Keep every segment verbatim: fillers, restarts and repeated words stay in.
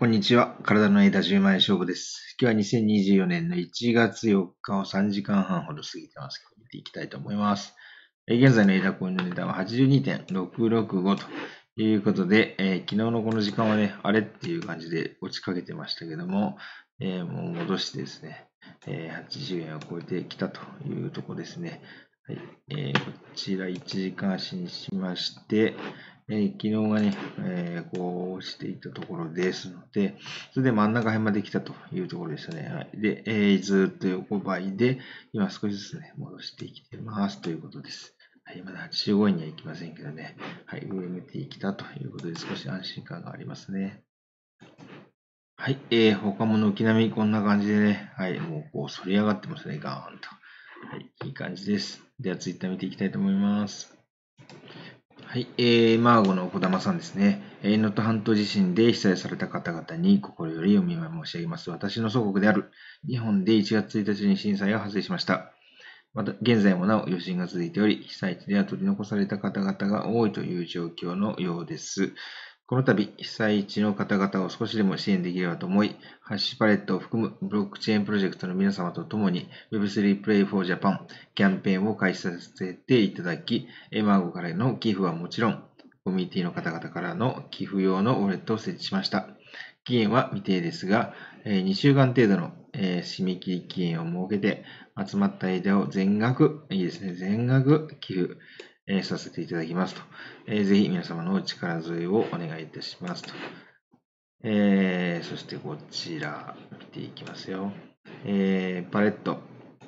こんにちは。体の枝じゅうまん円勝負です。今日はにせんにじゅうよねんのいちがつよっかをさんじかんはんほど過ぎてます。見ていきたいと思います。えー現在の枝コインの値段は はちじゅうにてんろくろくご ということで、えー昨日のこの時間はね、あれっていう感じで落ちかけてましたけども、えーもう戻してですね、えーはちじゅうえんを超えてきたというところですね。はい。えーこちらいちじかん足にしまして、えー昨日がね、えーこう落ちていったところですので、それで真ん中辺まで来たというところでしたね。はい。で、えーずっと横ばいで、今少しずつね、戻してきてますということです。はい。まだはちじゅうごえんにはいきませんけどね。はい。上向いてきたということで、少し安心感がありますね。はい。えー、他も軒並みこんな感じでね、はい。もうこう、反り上がってますね。ガーンと。はい。いい感じです。では、ツイッター見ていきたいと思います。はい、えー、マーゴの小玉さんですね。えー、能登半島地震で被災された方々に心よりお見舞い申し上げます。私の祖国である日本でいちがつついたちに震災が発生しました。また、現在もなお余震が続いており、被災地では取り残された方々が多いという状況のようです。この度、被災地の方々を少しでも支援できればと思い、ハッシュパレットを含むブロックチェーンプロジェクトの皆様と共に ウェブスリー Play for Japan キャンペーンを開始させていただき、エマーゴからの寄付はもちろん、コミュニティの方々からの寄付用のウォレットを設置しました。期限は未定ですが、にしゅうかん程度の締め切り期限を設けて、集まった間を全額、いいですね、全額寄付、えーさせていただきますと、えーぜひ皆様のお力添えをお願いいたしますと。えーそしてこちら、見ていきますよ。えーパレット。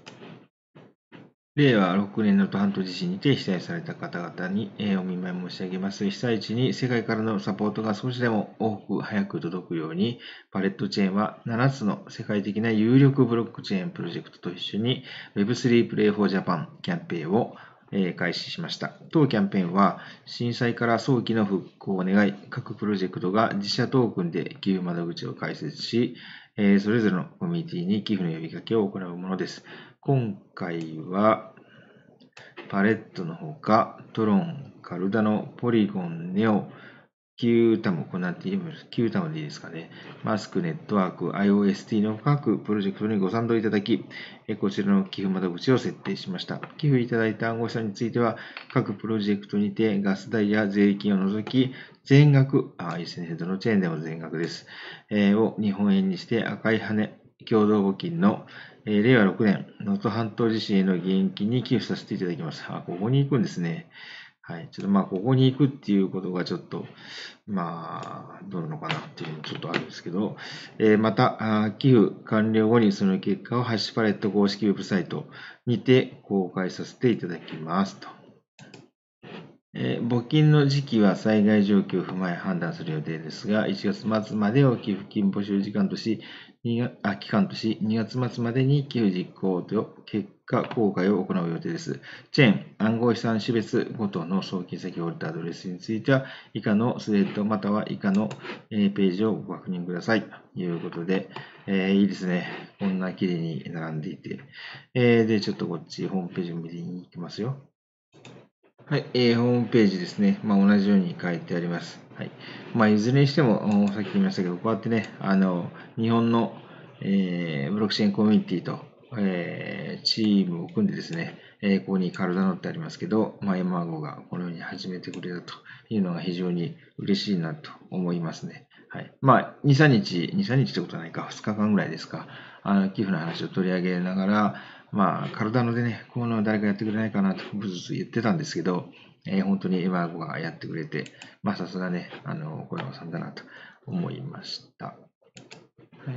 れいわろくねんの能登半島地震にて被災された方々に、えーお見舞い申し上げます。被災地に世界からのサポートが少しでも多く早く届くように、パレットチェーンはななつの世界的な有力ブロックチェーンプロジェクトと一緒に ウェブスリー Play for Japan キャンペーンをえー開始しました。当キャンペーンは震災から早期の復興を願い、各プロジェクトが自社トークンで寄付窓口を開設し、えーそれぞれのコミュニティに寄付の呼びかけを行うものです。今回は、パレットのほか、トロン、カルダノ、ポリゴン、ネオ、キュータム、こんなっていいキュータムでいいですかね。マスクネットワーク、アイオーエスティー の各プロジェクトにご賛同いただき、こちらの寄付窓口を設定しました。寄付いただいた暗号資産については、各プロジェクトにてガス代や税金を除き、全額、あ、いいですね、どのチェーンでも全額です。えー、を日本円にして赤い羽、共同募金の、えー、れいわろくねん、能登半島地震への義援金に寄付させていただきます。あ、ここに行くんですね。はい。ちょっとまあ、ここに行くっていうことがちょっと、まあ、どうなのかなっていうのもちょっとあるんですけど、えーまた、あ寄付完了後にその結果をハッシュパレット公式ウェブサイトにて公開させていただきますと。えー募金の時期は災害状況を踏まえ判断する予定ですが、いちがつ末までを寄付金募集時間とし、にがあ期間とし、にがつ末までに寄付実行と結果公開を行う予定です。チェーン、暗号資産種別ごとの送金先ウォレットアドレスについては、以下のスレッドまたは以下のページをご確認ください。ということで、えーいいですね。こんな綺麗に並んでいて。えーで、ちょっとこっち、ホームページを見ていきますよ。はい、えー、ホームページですね。まあ、同じように書いてあります。はい。まあ、いずれにしても、さっき言いましたけど、こうやってね、あの、日本の、えーブロックチェーンコミュニティと、えーチームを組んでですね、えーここにカルダノってありますけど、まあ、エマーゴがこのように始めてくれたというのが非常に嬉しいなと思いますね。はい。まあ、に、さんにち、に、さんにちってことはないか、ふつかかんぐらいですか、あの、寄付の話を取り上げながら、まあ、体のでね、こういうの誰かやってくれないかなと、ぶずつ言ってたんですけど、えー本当にエマーゴがやってくれて、まあ、さすがね、あの、小山さんだなと思いました。はい、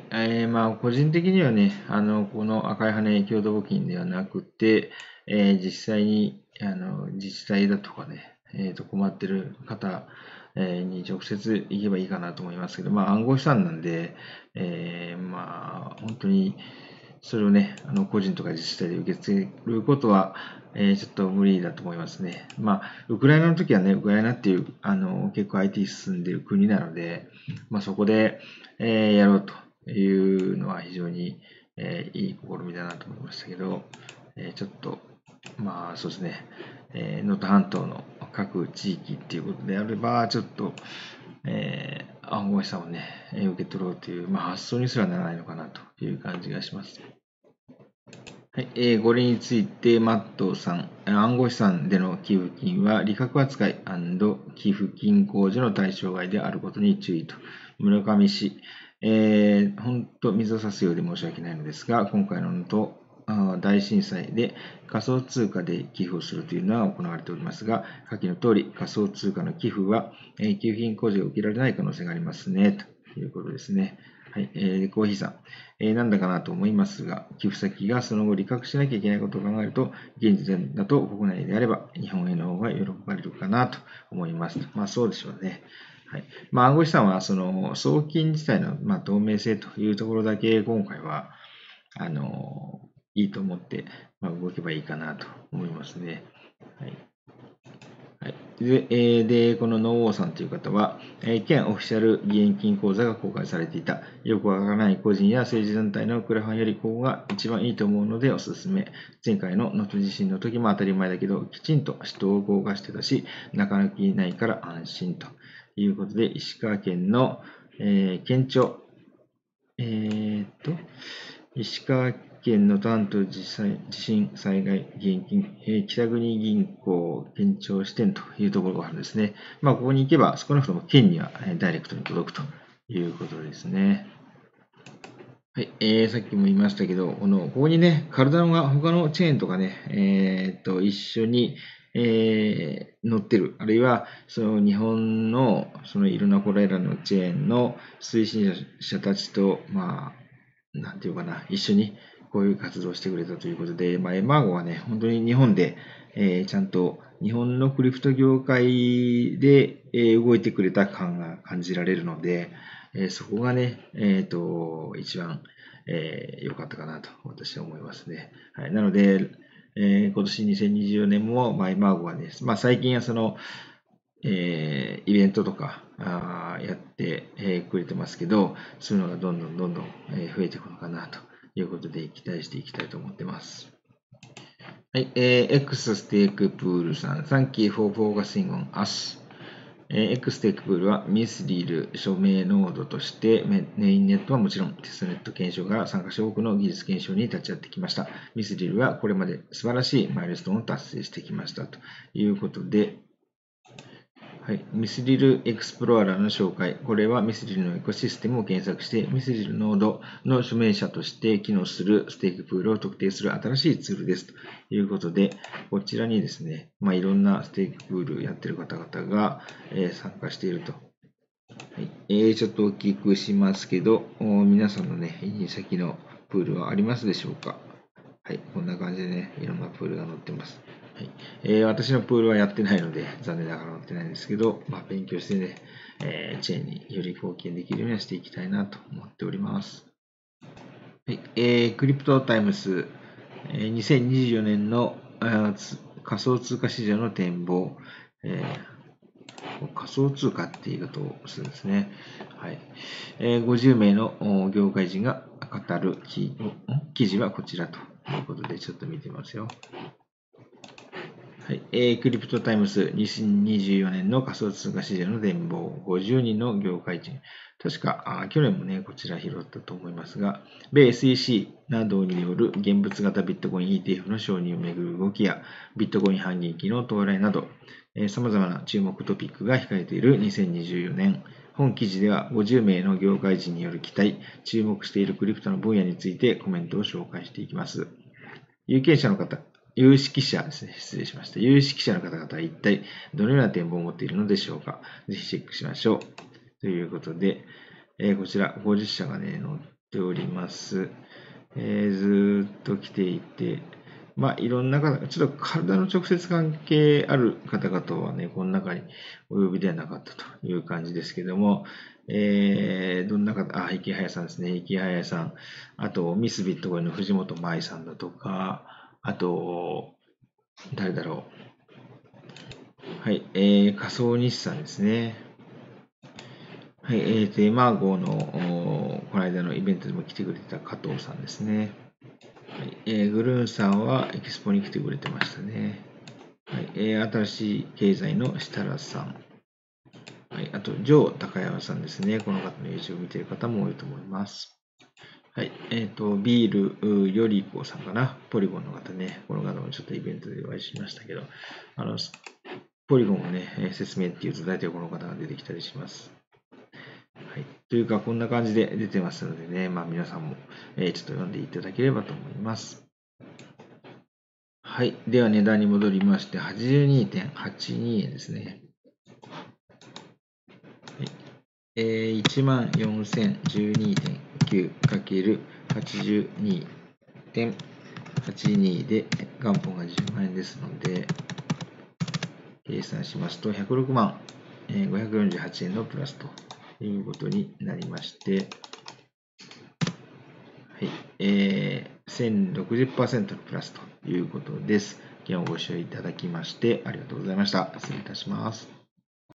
えーまあ、個人的にはね、あの、この赤い羽共同募金ではなくて、えー実際に、あの、自治体だとかね、えーと、困ってる方、えーに直接行けばいいかなと思いますけど、まあ、暗号資産なんで、えーまあ、本当に、それをね、あの個人とか自治体で受け継ぐことは、えーちょっと無理だと思いますね。まあ、ウクライナの時はね、ウクライナっていう、あの、結構 アイティー 進んでいる国なので、まあ、そこで、えーやろうというのは非常に、えーいい試みだなと思いましたけど、えーちょっと、まあ、そうですね、えー能登半島の各地域っていうことであれば、ちょっと、えー暗号資産をね、受け取ろうという、まあ、発想にすらならないのかなという感じがします。はい、えー、これについて、マットさん、暗号資産での寄付金は利確扱い&寄付金控除の対象外であることに注意と。村上氏、えー、本当水を差すようで申し訳ないのですが、今回ののと大震災で仮想通貨で寄付をするというのは行われておりますが、下記の通り仮想通貨の寄付は、えー、寄付金控除を受けられない可能性がありますね、ということですね。はい、えー、コーヒーさん、えー、なんだかなと思いますが、寄付先がその後利確しなきゃいけないことを考えると、現時点だと国内であれば日本への方が喜ばれるかなと思います。まあそうでしょうね。はい。まあ暗号資産はその送金自体の、まあ、透明性というところだけ今回は、あの、いいと思って、まあ、動けばいいかなと思いますね。はい。はい、で、えー、で、このノーウォーさんという方は、えー、県オフィシャル義援金口座が公開されていた、よくわからない個人や政治団体のクラファンよりここが一番いいと思うのでおすすめ。前回の能登地震の時も当たり前だけど、きちんと人を動かしてたし、中抜きないから安心ということで、石川県の、えー、県庁、えー、っと、石川県の担当地震災害義援金、えー、北国銀行県庁支店というところがあるんですね。まあ、ここに行けば少なくとも県にはダイレクトに届くということですね。はい、えー、さっきも言いましたけど、この、ここにね、カルダノが他のチェーンとかね、えー、っと、一緒に、えー、載ってる、あるいは、その日本の、そのいろんなこれらのチェーンの推進者たちと、まあ、なんていうかな、一緒にこういう活動をしてくれたということで、まあ、エマーゴはね、本当に日本で、えー、ちゃんと日本のクリプト業界で、えー、動いてくれた感が感じられるので、えー、そこがね、えっ、ー、と、一番、えー、良かったかなと私は思いますね。はい。なので、えー、今年にせんにじゅうよねんも、まあ、エマーゴはね、まあ、最近はその、えー、イベントとかあやって、えー、くれてますけど、そういうのがどんどんどんどん、えー、増えていくのかなということで期待していきたいと思ってます。はい、えー、X ステークプールさん、Thank you for focusing on us。えー、X ステークプールはミスリル署名ノードとしてメインネットはもちろんテストネット検証から参加者多くの技術検証に立ち会ってきました。ミスリルはこれまで素晴らしいマイルストーンを達成してきましたということで、はい、ミスリルエクスプローラーの紹介。これはミスリルのエコシステムを検索して、ミスリルノードの署名者として機能するステークプールを特定する新しいツールです。ということで、こちらにですね、まあ、いろんなステークプールやってる方々が、えー、参加していると。はいえー、ちょっと大きくしますけど、皆さんのね、先のプールはありますでしょうか。はい、こんな感じでね、いろんなプールが載ってます。はいえー、私のプールはやってないので、残念ながら載ってないんですけど、まあ、勉強してね、えー、チェーンにより貢献できるようにはしていきたいなと思っております。はいえー、クリプトタイムス、えー、にせんにじゅうよねんの仮想通貨市場の展望、えー、仮想通貨っていうことをするんですね。はいえー、ごじゅうめいの業界人が語る記事はこちらということで、ちょっと見てみますよ。はいえー、クリプトタイムスにせんにじゅうよねんの仮想通貨市場の展望、ごじゅうにんの業界人。確か、あ去年もね、こちら拾ったと思いますが、米 エスイーシー などによる現物型ビットコイン イーティーエフ の承認をめぐる動きや、ビットコイン半減期の到来など、えー、様々な注目トピックが控えているにせんにじゅうよねん。本記事ではごじゅうめいの業界人による期待、注目しているクリプトの分野についてコメントを紹介していきます。有権者の方、有識者ですね。失礼しました。有識者の方々は一体どのような展望を持っているのでしょうか。ぜひチェックしましょう。ということで、えー、こちらごじゅっしゃがね、載っております。えー、ずーっと来ていて、まあ、いろんな方、ちょっと体の直接関係ある方々はね、この中にお呼びではなかったという感じですけども、えー、どんな方、あ、池早さんですね。池早さん。あと、ミスビットコインの藤本舞さんだとか、あと、誰だろう。はい、えー、仮想日産ですね。はい、えーと、エマー号の、この間のイベントでも来てくれてた加藤さんですね。はいえー、グルーンさんはエキスポに来てくれてましたね。はいえー、新しい経済の設楽さん。 はい、あと、ジョー高山さんですね。この方の YouTube を見ている方も多いと思います。はい。えっ、ー、と、ビールよりこさんかな。ポリゴンの方ね。この方もちょっとイベントでお会いしましたけど、あの、ポリゴンをね、説明っていうと大体この方が出てきたりします。はい。というか、こんな感じで出てますのでね、まあ皆さんも、えー、ちょっと読んでいただければと思います。はい。では値段に戻りまして、はちじゅうにてんはちにえんですね。はい。えー、いちまんよんせんじゅうにてんきゅうかけるはちじゅうにてんはちに で元本がじゅうまんえんですので、計算しますとひゃくろくまんごひゃくよんじゅうはちえんのプラスということになりまして、はい、えー、せんろくじゅっパーセント のプラスということです。今日もご視聴いただきましてありがとうございました。失礼いたします。